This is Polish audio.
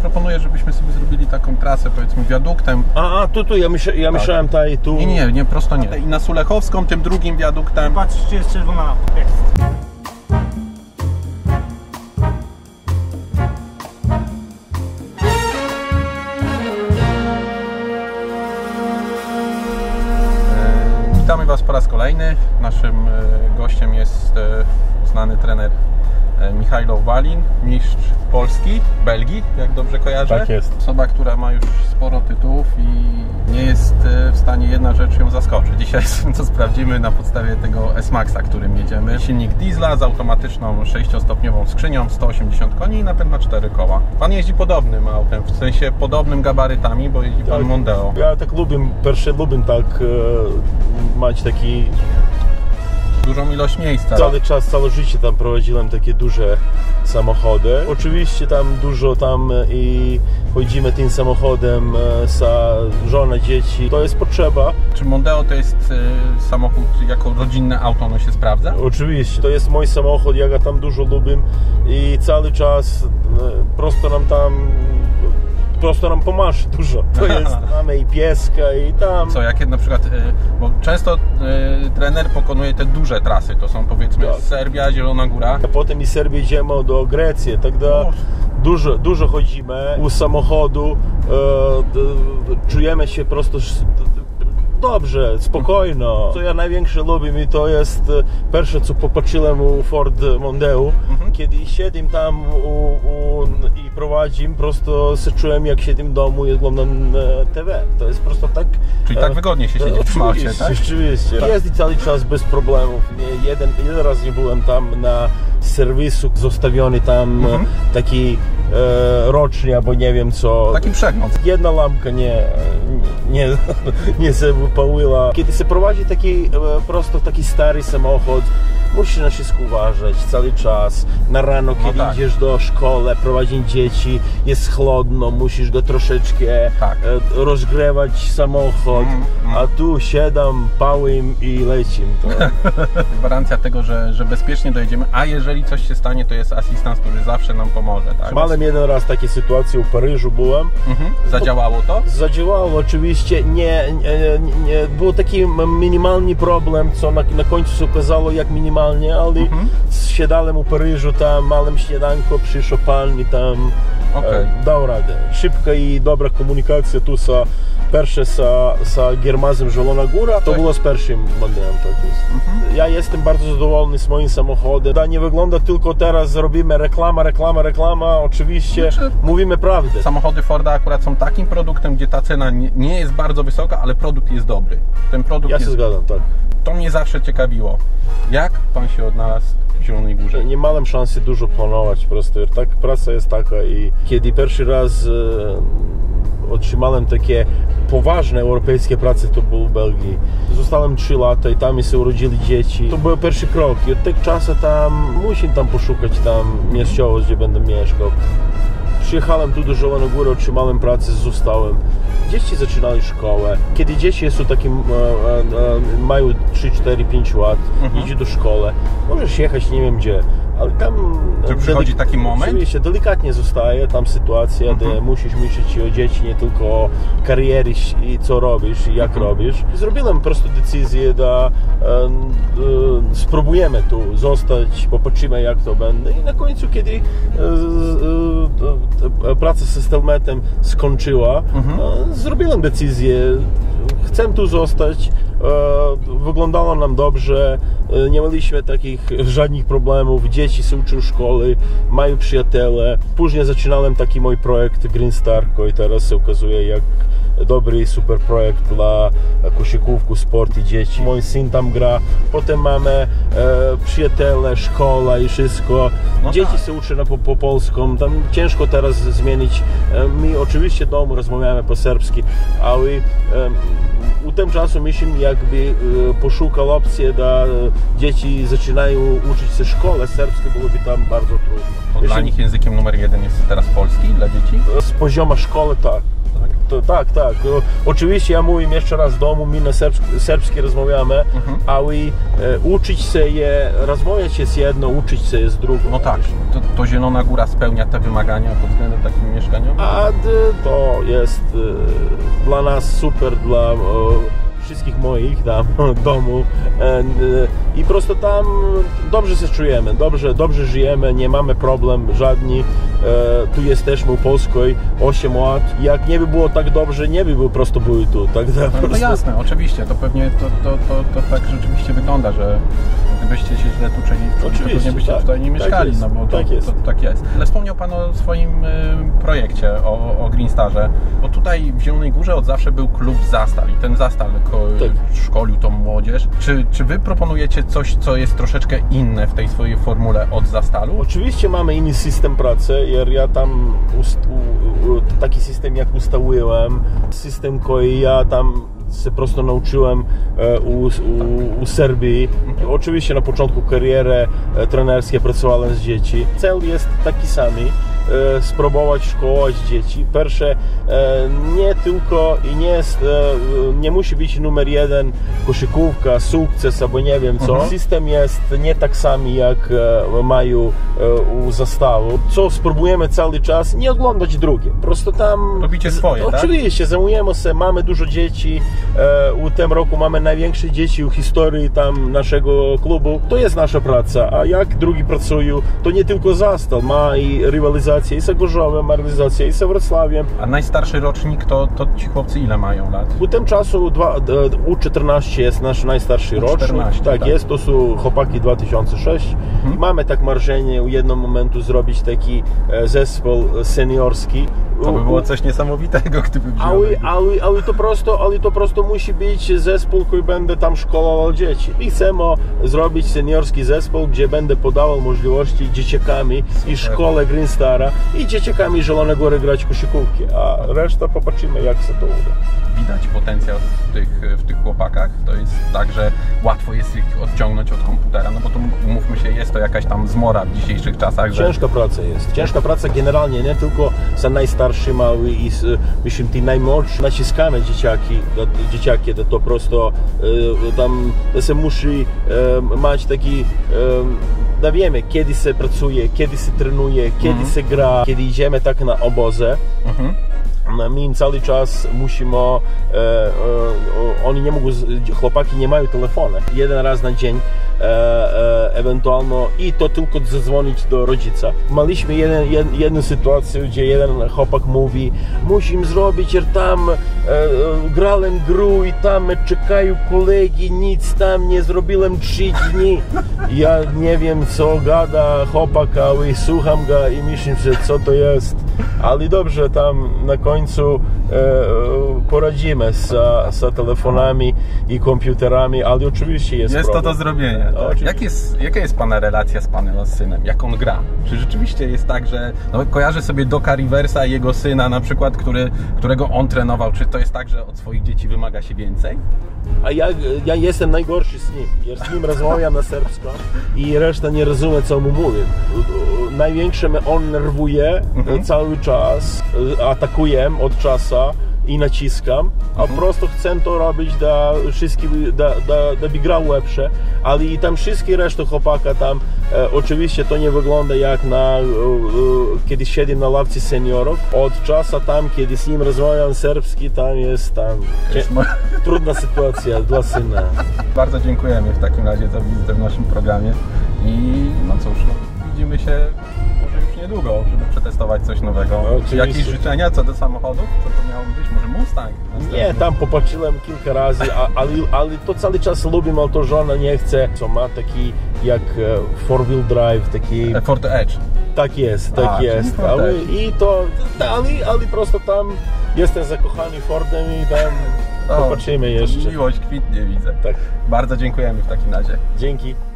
proponuję, żebyśmy sobie zrobili taką trasę, powiedzmy wiaduktem. Tu, ja myślałem tutaj, tu... Nie, prosto nie. I na Sulechowską, tym drugim wiaduktem. Patrz, czy jest czerwona lampa. Jest. Witamy Was po raz kolejny. Naszym gościem jest znany trener Michajlo Walin, mistrz Polski, Belgii, jak dobrze kojarzę. Tak jest. Osoba, która ma już sporo tytułów i nie jest w stanie jedna rzecz ją zaskoczyć. Dzisiaj to sprawdzimy na podstawie tego S-Maxa, którym jedziemy. Silnik diesla z automatyczną 6-stopniową skrzynią, 180 koni i napęd na 4 koła. Pan jeździ podobnym autem, w sensie podobnym gabarytami, bo jeździ pan Mondeo. Ja tak lubię tak mieć taki... Dużą ilość miejsca. Cały czas, całe życie tam prowadziłem takie duże samochody. Oczywiście tam dużo i chodzimy tym samochodem za żonę, dzieci. To jest potrzeba. Czy Mondeo to jest samochód jako rodzinne auto, ono się sprawdza? Oczywiście. To jest mój samochód, ja go tam dużo lubię i cały czas prosto nam pomarzy dużo. To jest, mamy i pieska i tam. Co, jak na przykład, bo często trener pokonuje te duże trasy, to są powiedzmy Serbia, Zielona Góra. A potem i Serbii idziemy do Grecji, тогда dużo chodzimy u samochodu, czujemy się prosto dobrze, spokojno. Co ja największe lubię i to jest pierwsze, co popatrzyłem u Ford Mondeo. Kiedy siedzę tam i prowadzę, prosto się czułem, jak siedzę w domu i oglądam TV. To jest prosto tak... Czyli tak wygodnie się siedzi w aucie, tak? Rzeczywiście. Jeździ cały czas bez problemów. Jeden raz nie byłem tam na serwisu, zostawiony tam taki rocznie, albo nie wiem co. Taki przegląd. Jedna lampka nie się wypaliła. Kiedy się prowadzi taki stary samochód, musisz na wszystko uważać cały czas. Na rano, kiedy idziesz do szkoły, prowadzić dzieci, jest chłodno, musisz go troszeczkę rozgrzewać samochód, a tu siadam, pałym i lecim. Gwarancja tego, że bezpiecznie dojedziemy, a jeżeli coś się stanie, to jest asystent, który zawsze nam pomoże. Tak? Miałem jeden raz takie sytuacje, w Paryżu byłem. Zadziałało to? Zadziałało oczywiście, był taki minimalny problem, co na końcu się okazało jak minimalnie, ale siadałem u Paryżu, tam małym śniadanko, przyszedł pan i tam dał radę. Szybka i dobra komunikacja tu pierwsze z Giermazem Zielona Góra, to było z pierwszym modelem. Tak jest. Ja jestem bardzo zadowolony z moim samochodem. Nie wygląda tylko teraz, robimy reklama, oczywiście mówimy prawdę. Samochody Forda akurat są takim produktem, gdzie ta cena nie jest bardzo wysoka, ale produkt jest dobry. Ten produkt ja się zgadzam, tak. To mnie zawsze ciekawiło. Jak pan się odnalazł w Zielonej Górze? Nie miałem szansy dużo planować, po prostu tak, praca jest taka i kiedy pierwszy raz otrzymałem takie poważne europejskie prace, to było w Belgii. Zostałem 3 lata i tam mi się urodzili dzieci. To był pierwszy krok i od tego czasu muszę poszukać miejscowość, gdzie będę mieszkał. Przyjechałem tu do Zielonej Góry, otrzymałem pracę, zostałem. Dzieci zaczynali szkołę. Kiedy dzieci są takim, mają 3, 4, 5 lat, idzie do szkoły, możesz jechać nie wiem gdzie, ale tam... Czy przychodzi taki moment? Oczywiście, delikatnie zostaje tam sytuacja, gdzie musisz myśleć o dzieci, nie tylko o karierze i co robisz i jak robisz. Zrobiłem po prostu decyzję, że spróbujemy tu zostać, popatrzymy jak to będzie i na końcu, kiedy praca z Stelmetem skończyła, zrobiłem decyzję, chcę tu zostać, wyglądało nam dobrze, nie mieliśmy takich żadnych problemów, dzieci się uczą szkoły, mają przyjaciele. Później zaczynałem taki mój projekt Green Star, który teraz się okazuje jak dobry i super projekt dla koszykówki, sport i dzieci. Mój syn tam gra, potem mamy przyjaciele, szkoła i wszystko. Dzieci się uczą po polsku, tam ciężko teraz zmienić. My oczywiście w domu rozmawiamy po serbski, ale u tym czasu myślę, jakby poszukał opcję, że dzieci zaczynają uczyć się w szkole serbskiej, byłoby tam bardzo trudno. Dla nich językiem numer 1 jest teraz polski, dla dzieci? Z poziomu szkoły tak. tak. Oczywiście ja mówię jeszcze raz w domu, my na serbski rozmawiamy, ale uczyć się je, rozmawiać jest jedno, uczyć się jest drugie. No tak, to Zielona Góra spełnia te wymagania pod względem takim mieszkaniowym? A to jest dla nas super, dla wszystkich moich tam domu i prosto tam dobrze się czujemy, dobrze żyjemy, nie mamy problem żadnych. Tu jesteśmy u Polskiej 8 lat. Jak nie by było tak dobrze, nie by prosto byli tu. Tak, no jasne, oczywiście, to pewnie to tak rzeczywiście wygląda, że gdybyście się źle tu czuli, to pewnie byście tutaj nie mieszkali, tak jest, no bo tak jest. Ale wspomniał Pan o swoim projekcie, o Green Starze, bo tutaj w Zielonej Górze od zawsze był klub Zastal i ten Zastal szkolił tą młodzież. Czy Wy proponujecie coś, co jest troszeczkę inne w tej swojej formule od Zastalu? Oczywiście mamy inny system pracy, ja tam taki system jak ustaliłem, system, który ja tam się prosto nauczyłem u Serbii. Oczywiście na początku kariery trenerskiej pracowałem z dzieci. Cel jest taki sam. Spróbować szkolować dzieci. Pierwsze, nie tylko i nie musi być numer jeden koszykówka, sukces albo nie wiem co. System jest nie tak sam jak mają u Zastalu. Co spróbujemy cały czas, nie oglądać drugie. Prosto tam robicie swoje, oczywiście, zajmujemy się, mamy dużo dzieci. W tym roku mamy największe dzieci w historii tam naszego klubu. To jest nasza praca, a jak drugi pracują, to nie tylko Zastal, ma i rywalizację i z Gorzowem, ma rywalizację i z Wrocławiem. A najstarszy rocznik to ci chłopcy ile mają lat? W tym czasu U14 jest nasz najstarszy rocznik. Tak jest, to są chłopaki 2006. Mamy tak marzenie u jednym momentu zrobić taki zespół seniorski. To by było coś niesamowitego, gdyby ale to prosto musi być zespół, który będzie tam szkolował dzieci. I chcemy zrobić seniorski zespół, gdzie będę podawał możliwości dzieciakami i szkole Green Stara i dzieciakami Zielonej Góry grać koszykówki, a reszta popatrzymy, jak się to uda. Widać potencjał w tych chłopakach. To jest tak, że łatwo jest ich odciągnąć od komputera, no bo to umówmy się, jest to jakaś tam zmora w dzisiejszych czasach. Ciężka praca jest. Ciężka praca generalnie, nie tylko za najstarszy mały i myślę, ty najmłodszy. Naciskamy dzieciaki, to prosto tam się musi mieć taki wiemy, kiedy się pracuje, kiedy się trenuje, kiedy się gra, kiedy idziemy tak na obozy. My cały czas musimy, oni nie mogą, chłopaki nie mają telefonu. Jeden raz na dzień ewentualnie i to tylko zadzwonić do rodzica. Mieliśmy jedną sytuację, gdzie jeden chłopak mówi, musimy zrobić, tam grałem gru i tam czekają kolegi, nic tam nie zrobiłem 3 dni. Ja nie wiem, co gada chłopak, ale słucham go i myślę, że co to jest. Ale dobrze, tam na końcu poradzimy z telefonami i komputerami, ale oczywiście jest to do zrobienia. Tak? Jaka jest Pana relacja z Panem synem? Jak on gra? Czy rzeczywiście jest tak, że kojarzę sobie Doka Riversa i jego syna na przykład, którego on trenował, czy to jest tak, że od swoich dzieci wymaga się więcej? A ja jestem najgorszy z nim. Ja z nim rozmawiam na serbsku i reszta nie rozumie, co mu mówię. Największe mnie on nerwuje cały czas, atakuję od czasu i naciskam, a prosto chcę to robić, by grał lepsze, ale i tam wszystkie reszty chłopaka tam, oczywiście to nie wygląda jak kiedy siedzę na ławce seniorów. Od czasu tam, kiedy z nim rozmawiam serbski, tam jest trudna sytuacja dla syna. Bardzo dziękujemy w takim razie za wizytę w naszym programie i no cóż, widzimy się może już niedługo, żeby przetestować coś nowego. Czy jakieś życzenia co do samochodów? Co to miało być? Może Mustang? Nie, tam popatrzyłem kilka razy, ale to cały czas lubimy, ale to żona nie chce. Co ma taki jak four-wheel drive, taki... Ford Edge. Tak jest, tak jest. Ale prosto tam jestem zakochany Fordem i tam popatrzymy jeszcze. Miłość kwitnie, widzę. Tak. Bardzo dziękujemy w takim razie. Dzięki.